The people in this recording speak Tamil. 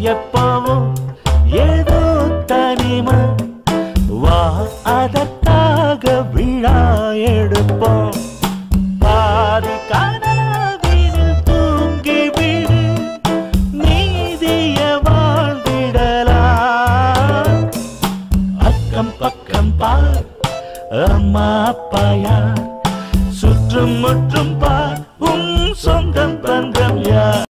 எப்பவும் ஏதோ தனிமை வா அதற்காக விழா எடுப்போம் பாதி கனவினில் தூங்கி விடு நீதிய வாழ்ந்திடலாம் அக்கம் பக்கம் பார் அம்மா அப்பா யார் சுற்றும் முற்றும் பார் உன் சொந்தம் பந்தம் யார்